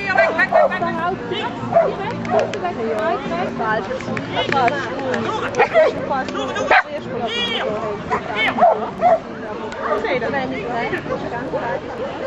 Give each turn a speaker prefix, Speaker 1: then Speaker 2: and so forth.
Speaker 1: Dan houdt hij direct weg. Maar het is niet pas. Eerst voordat hij het heeft gedaan. Nee, dat ben ik niet.